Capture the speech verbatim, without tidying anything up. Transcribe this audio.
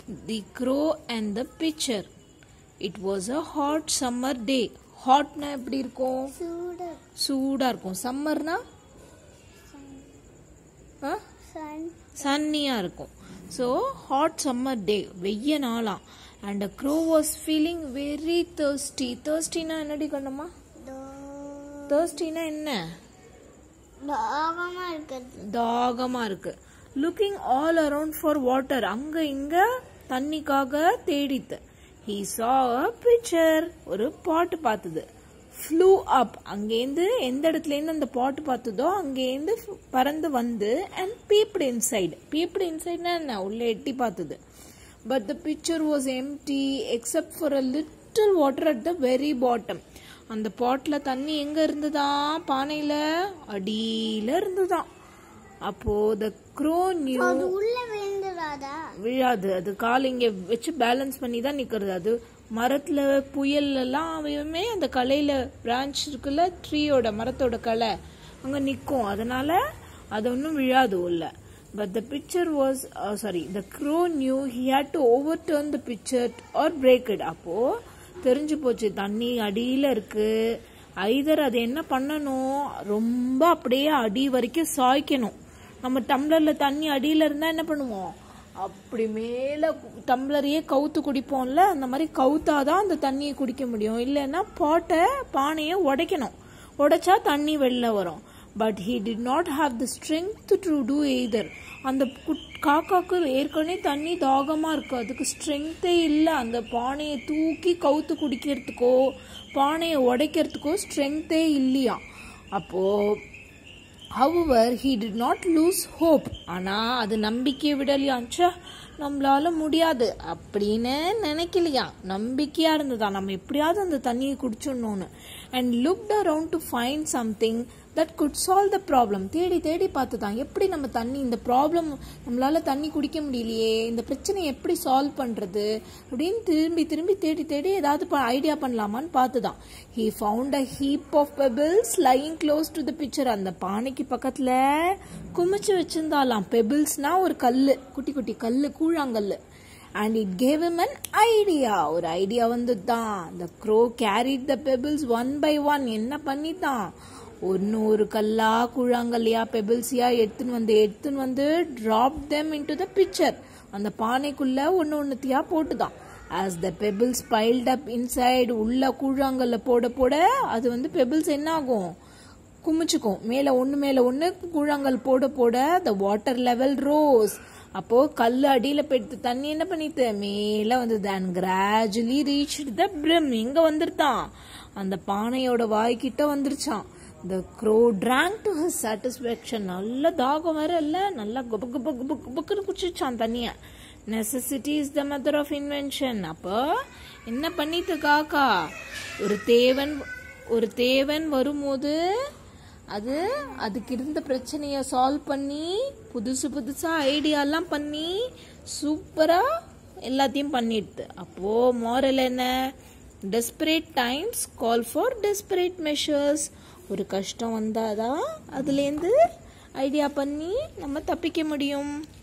The Crow and the Pitcher. It was a hot summer day. Hot na எப்படி இருக்கும்? சூடா சூடா இருக்கும். சம்மர்னா சன்னியா இருக்கும். So hot summer day, வெய்ய நாளாம். And the crow was feeling very thirsty. Thirsty na என்னடி கண்ணம்மா? Thirsty na என்ன? தாகமா இருக்கு. தாகமா இருக்கு. Looking all around for water. அங்க இங்க தண்ணிக்காக தேடித்து. He saw a pitcher. ஒரு பாட் பார்த்தது. Flew up. அங்கேந்து எந்த இடத்துல இருந்து அந்த பாட் பார்த்ததோ அங்கேந்து பறந்து வந்து and peeped inside. Peeped inside னா என்ன? உள்ள எட்டி பார்த்தது. But the pitcher was empty except for a little water at the very bottom. அந்த பாட்ல தண்ணி எங்க இருந்ததா? பானையில அடியில இருந்ததா. அப்போ the crow knew. அது உள்ள விழுந்துடாதா? விழாது. அது கால் இங்க வச்சு பேலன்ஸ் பண்ணி தான் நிக்கிறது. அது மரத்துல புயல் எல்லாம் அவையுமே அந்த கலையில பிரான்ச் இருக்குல்ல, ட்ரீயோட மரத்தோட கலை அங்க நிக்கும். அதனால அது ஒன்னும் விழாது உள்ள. But the pitcher was uh, sorry the crow knew he had to overturn the pitcher or break it. அப்போ தெரிஞ்சு போச்சு தண்ணி அடியில இருக்கு. ஐதர் அது என்ன பண்ணணும், ரொம்ப அப்படியே அடி வரைக்கும் சாய்க்கணும். நம்ம டம்ளர்ல தண்ணி அடியில இருந்தா என்ன பண்ணுவோம், அப்படி மேல டம்ளரையே கவுத்து குடிப்போம்ல, அந்த மாதிரி கவுத்தாதான் அந்த தண்ணியை குடிக்க முடியும். இல்லைன்னா பாட்டை பானையை உடைக்கணும். உடைச்சா தண்ணி வெளில வரும். But he did not have the strength to do either. அந்த காக்காக்கு ஏற்கனவே தண்ணி தாகமா இருக்கு. அதுக்கு ஸ்ட்ரென்த்தே இல்லை. அந்த பானையை தூக்கி கவுத்து குடிக்கிறதுக்கோ பானையை உடைக்கிறதுக்கோ ஸ்ட்ரென்த்தே இல்லையா. அப்போ however he did not lose hope. ஆனா அது நம்பிக்கையை விடலையாச்சா, நம்மளால முடியாது அப்படின்னு நினைக்கலையா, நம்பிக்கையா இருந்ததா நம்ம எப்படியாவது அந்த தண்ணியை குடிச்சிடணும்னு. and looked around to find something that could solve the problem. தேடி தேடி பார்த்துதான் எப்படி நம்ம தண்ணி, இந்த ப்ராப்ளம் நம்மளால தண்ணி குடிக்க முடியலையே, இந்த பிரச்சனையை எப்படி சால்வ் பண்றது அப்படின்னு திரும்பி திரும்பி தேடி தேடி ஏதாவது ஐடியா பண்ணலாமான்னு பார்த்துதான். he found a heap of pebbles lying close to the pitcher. அந்த பானைக்கு பக்கத்துல குமிச்சு வச்சிருந்தாலாம். பெபிள்ஸ்னா ஒரு கல்லு, குட்டி குட்டி கல்லு, கூழாங்கல்லு. and it gave him an idea. ஒரு ஐடியா வந்துதான். the crow carried the pebbles one by one. என்ன பண்ணிட்டான், ஒன்னு ஒரு கல்லா கூழாங்கல்லையா பெபிள்ஸியா எடுத்துன்னு வந்து எடுத்துன்னு வந்து drop them into the pitcher. அந்த பானைக்குள்ள ஒன்னு ஒன்னுத்தியா போட்டுதான். as the pebbles piled up inside, உள்ள கூழாங்கல்ல போட போட அது வந்து பெபிள்ஸ் என்ன ஆகும், குமிச்சுக்கும். மேல ஒண்ணு மேல ஒண்ணு கூழாங்கல் போட போட the water level rose. அப்போ கல்லு அடியில போயிட்டு தண்ணி என்ன பண்ணிட்டு மேல வந்தது. and gradually reached the brim. எங்க வந்துருத்தான், அந்த பானையோட வாய்க்கிட்ட வந்துருச்சான். the crow drank to his satisfaction. நல்ல தாகம் வேற இல்ல, நல்லா குபு குபு குபு குபுக்குன்னு குடிச்சான் தண்ணிய. necessity is the mother of invention. அப்போ என்ன பண்ணிட்டு காக்கா, ஒரு தேவன் ஒரு தேவன் வரும்போது அது அதுக்கு இருந்த பிரச்சனைய சால்வ் பண்ணி புதுசு புதுசா ஐடியா எல்லாம் பண்ணி சூப்பரா எல்லாத்தையும் பண்ணிடுது. அப்போ moral என்ன, desperate times call for desperate measures. ஒரு கஷ்டம் வந்தாதான் அதுல இருந்து ஐடியா பண்ணி நம்ம தப்பிக்க முடியும்.